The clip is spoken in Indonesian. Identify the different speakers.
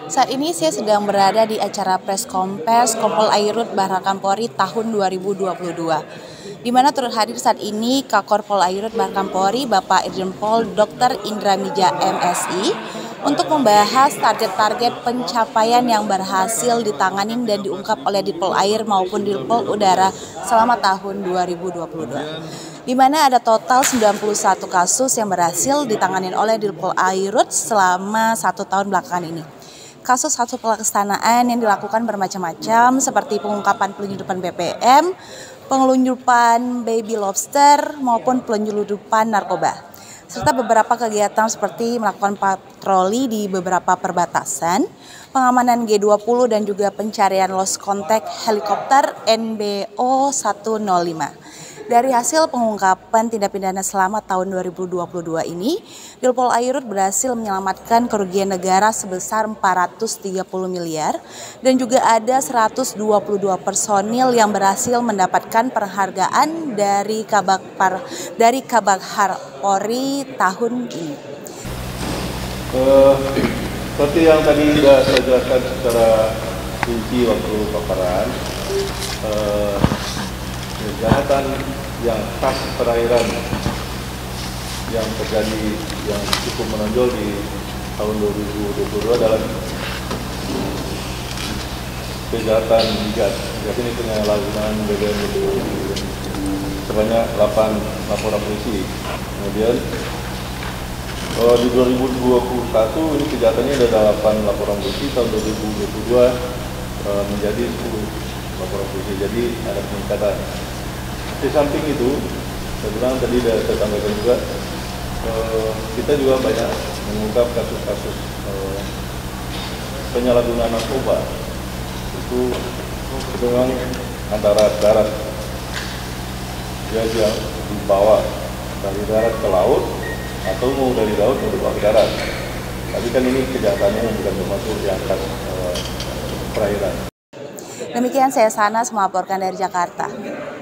Speaker 1: Saat ini saya sedang berada di acara press conference Kompol Airut Bahrakan Polri tahun 2022. Di mana turut hadir saat ini Kakor Pol Airut Bahrakan Polri Bapak Irjen Pol Dr. Indra Mija MSI untuk membahas target-target pencapaian yang berhasil ditanganin dan diungkap oleh Ditpol Air maupun Ditpol Udara selama tahun 2022. Di mana ada total 91 kasus yang berhasil ditanganin oleh Ditpol Airut selama 1 tahun belakangan ini. Kasus-kasus pelaksanaan yang dilakukan bermacam-macam seperti pengungkapan penyelundupan BPM, penyelundupan baby lobster maupun penyelundupan narkoba. Serta beberapa kegiatan seperti melakukan patroli di beberapa perbatasan, pengamanan G20 dan juga pencarian lost contact helikopter NBO 105. Dari hasil pengungkapan tindak pidana selama tahun 2022 ini, Ditpol Airut berhasil menyelamatkan kerugian negara sebesar 430 miliar dan juga ada 122 personil yang berhasil mendapatkan penghargaan dari Kabaghar Polri tahun ini.
Speaker 2: Seperti yang tadi sudah saya jelaskan secara rinci waktu paparan, kejahatan yang khas perairan yang terjadi yang cukup menonjol di tahun 2022 adalah kejahatan migas. Migas ini penyalahgunaan BBM itu sebanyak 8 laporan polisi. Kemudian di 2021 ini kejahatannya ada 8 laporan polisi, tahun 2022 menjadi 10 laporan polisi. Jadi ada peningkatan. Di samping itu, saya bilang tadi saya sampaikan juga, kita juga banyak mengungkap kasus-kasus penyalahgunaan narkoba. Itu memang antara darat, dia dibawa dari darat ke laut atau mau dari laut mau dibawa ke darat. Tapi kan ini kejahatannya bukan termasuk di angkat perairan.
Speaker 1: Demikian saya Sanas melaporkan dari Jakarta.